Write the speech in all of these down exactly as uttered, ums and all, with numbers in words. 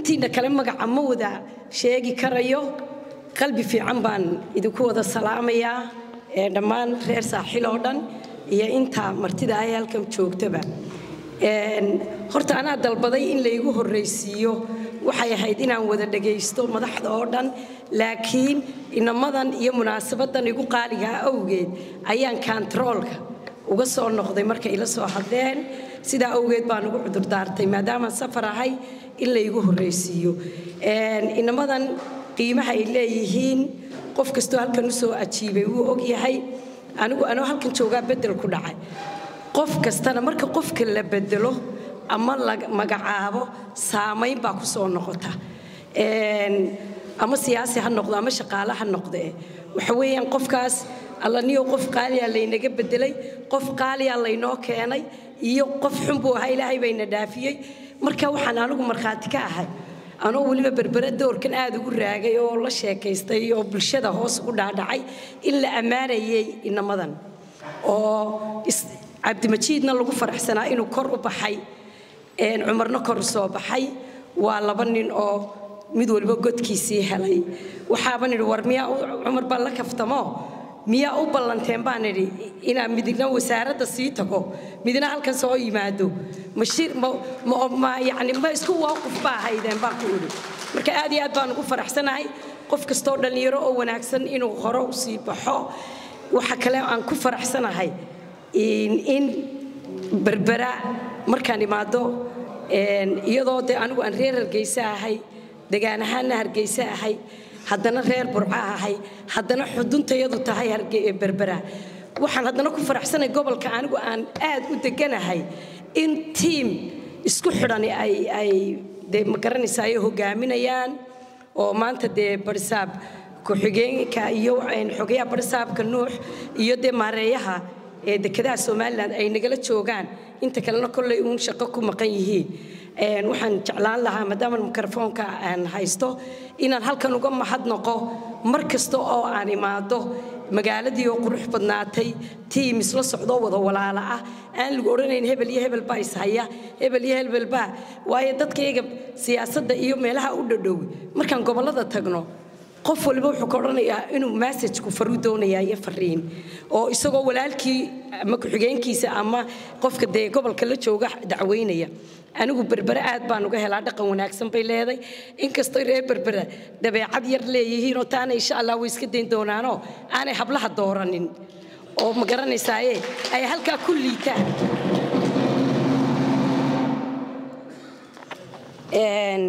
intiina kale magaca ma wada sheegi karayo qalbi fiican baan idinku wada salaamayaa ee dhammaan reer saaxil oo dhan iyo inta martida ay halkan joogtaba een horta ana dalbaday in la igu horeysiyo waxay ahayd inaan wada dhageysto madaxda oo dhan laakiin inamadan iyo munaasabadan igu qaaliga awgeed ayaan controlka uga soo noqday marka ila soo hadleen sida awgeed baan ugu cudur daartay maadaama safar ahay in la igu horeysiyo een inamadan qiimaha ay leeyihiin qof kasto halkan u soo ajiibay uu og yahay anigu anoo halkan jooga bedel ku dhacay qof kastana marka qofka la bedelo ama magacaabo saameyn baa ku soo noqota een ama siyaasi ha noqdo ama shaqaale ha noqdo waxa weeyaan qofkaas alla niyo qof qaali ah laynaga bedelay qof qaali ah laynoo keenay iyo qof xun buu ahaa ilaahay bayna dhaafiyay marka waxaan anigu marxaati ka ahay anoo waliba berbera doorkan aad ugu raagay oo la sheekaystay oo bulshada hoos ugu dhaadhacay in la amaanayay inamadan oo Abdi Majiidna lagu faraxsanaa inuu kor u baxay een Umarna kor soo baxay waa laba nin oo mid walba godkiisii helay waxa baan idhi war miya Umar baa la kaftamo miya u ballanteen baan idhi ina midna wasaaradda sii tago midna halkan soo yimaado mashir ma ma yaani ma isku waaqif baa haydeen baa ku idhi marka aad iyo aad baan ugu faraxsanahay qof kasto dhalinyaro oo wanaagsan inuu hore u sii baxo waxa kale aan ku faraxsanahay in in berbera markaan imaado een iyadoo de anigu aan reer Hargeysa ahay deegaan ahaan Hargeysa ahay haddana reer Burco ahay haddana xuduntayadu tahay Hargeysa berbera waxaan haddana ku faraxsanay gobolka anigu aan aad u deganahay in team isku xidhan ay ay de ma garanaysaa ay hogaaminayaan oo maanta de barsaab ku xigeenka iyo een xogeeya barsaabka Nuux iyo de maareeyaha ee dekada Soomaaliland ay nagala joogaan inta kalena kulay uun shaqo ku maqan yihiin een waxaan jeclaan lahaa maadaama mikrofoonka aan haysto inaan halkan uga mahadnaqo markasta oo aan imaado magaaladii oo qurux badnaatay team isla socdo wada walaala ah aan lagu oranayn hebel iyo hebel baa is haya hebel iyo hebel baa waayo dadkayga siyaasadda iyo meelaha u dhadhow markaan gobolada tagno qof walba wuxuu ka oranayaa inuu message ku faru doonayaa iyo fariin oo isagoo walaalkii ama ku xigeenkiisa ama qofka de gobolka la jooga dacweynaya anigu berbera aad baan uga helaa dhaqan wanaagsan bay leedahay inkastoo reer berbera dabeecad yar leeyihiin oo taana insha Allah way iska deyn doonaano aanay hablaha dooranin oo ma garanaysaa ay halka ku liitaan een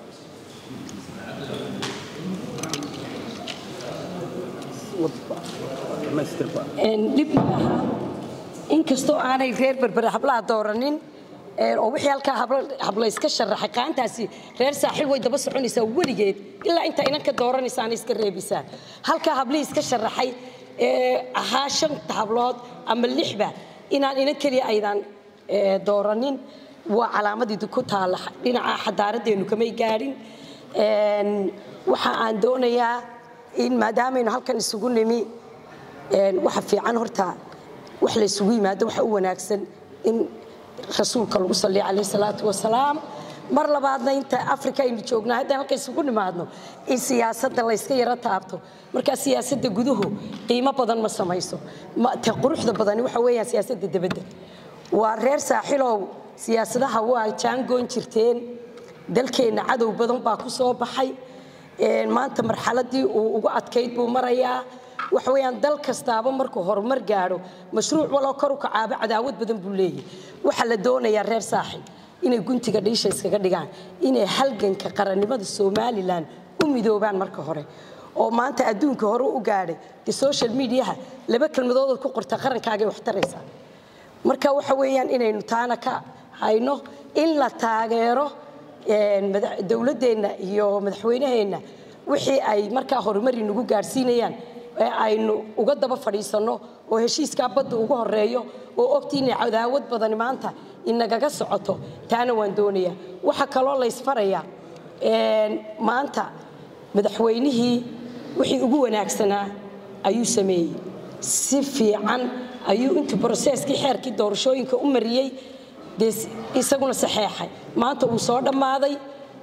een dib maaha inkastoo aanay reer berbera hablaha dooranin ee oo wixii halka habla iska sharaxay qaantaasi reer saaxil way daba soconaysaa waligeed ilaa inta inanka dooranaysan iska reebisaan halka habli iska sharaxay ee ahaa shan hablood ama lixba inaan inan kaliya aydan dooranin waa calaamadii ku taala dhinaca xadaaradeenu kamay gaarin een waxa aan doonayaa in maadaama aynu halkan isugu nimi een waxa fiican horta wax la isugu yimaado waxa u wanaagsan in rasuulka lagu salli alayhi salaatu wasalaam mar labaadna inta Afrika aynu joognaa hadda halka isugu nimaadno in siyaasadda la iska yara taabto marka siyaasadda guduhu qiimo badan ma samayso ma ta quruxda badan waxa weeyaan siyaasadda dibadda waa reer saaxilow siyaasadaha waa jaangoon jirteen dalkeena cadow badan baa ku soo baxay een maanta marxaladii uu ugu adkeyd buu marayaa waxa weeyaan dal kastaaba markuu horumar gaaro mashruuc wala kor u kacaaba cadaawad badan buu leeyahay waxa la doonayaa reer saaxil inay guntiga dhiisha iskaga dhigaan inay halganka qarannimada Soomaaliland u midoobaan marka hore oo maanta adduunka hore u gaaray di social media laba kalmadood ku qorta qarankaaga wax taraysa marka waxa weeyaan inaynu taana ka hayno in la taageero een dawladeena iyo madaxweynaheena wixii ay marka horumar inagu gaarsiinayaan ee aynu uga daba fadhiisano oo heshiiska badda ugu horeeyo oo ogtiina cadaawad badan maanta inaga socoto taana waan doonayaa waxa kale oo la isfarayaa een maanta madaxweynihii wixii ugu wanaagsanaa ayuu sameeyay si fiican ayuu inta processkii xeerkii doorashooyinka u mariyay isaguna saxeexay maanta uu soo dhamaaday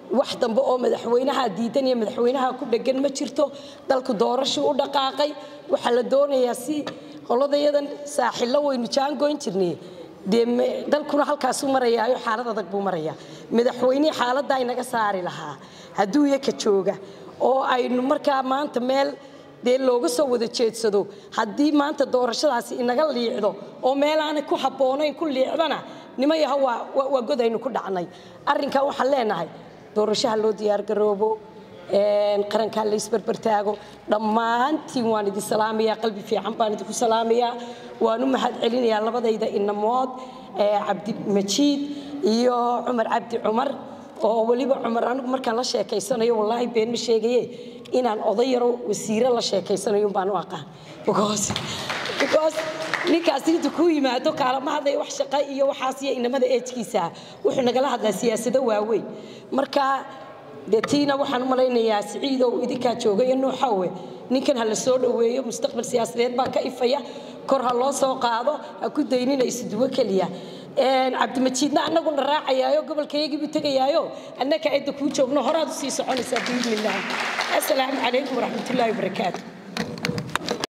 wax dambe oo madaxweynaha diidan iyo madaxweynaha ku dhagan ma jirto dalku doorasho u dhaqaaqay waxa la doonayaa si qoladayadan saaxilo weynu jaan goyn jirnay dalkuna halkaas u marayaayo xaalad adag buu marayaa madaxweynaha xaaladda ay naga saari lahaa hadduu yaka jooga oo aynu markaa maanta meel dee looga soo wada jeedsado haddii maanta doorashadaasi inaga liicdo oo meel aan ku habboonayn ku liicdana nimayaha waa waa godaynu ku dhacnay arrinkan waxaan leenahay doorashaha loo diyaar garoobo een qaranka la isbarbartaago dhammaantiin waan idin salaamayaa qalbi fiican baan idinku salaamayaa waan u mahad celinayaa labadayda inamood ee Cabdi Majiid iyo Cumar Cabdi Cumar oo waliba Cumar anigu markaan la sheekaysanayo wallahi been ma sheegaye inaan oday yaro wasiiro la sheekaysanayo baan u aqaan because because ninkaas inta ku yimaado kaalma haday wax shaqo iyo waxaas iyo inamada eejkiisa wuxuu nagala hadlaa siyaasadda waaweyn marka deetiina waxaan u malaynayaa Siciidow idinka joogay inuu xawe ninkan hal soo dhaweeyo mustaqbal siyaasadeed baa ka ifaya kor ha loo soo qaado ha ku daynina isduwa kaliya een Cabdi Majiidna anagu raacayaayo gobolkayga bi tagayaayo annaka cid ku joogno horaad u sii soconaysa biidnillah assalaamu calaykum waraxmatullaahi wabarakaatuh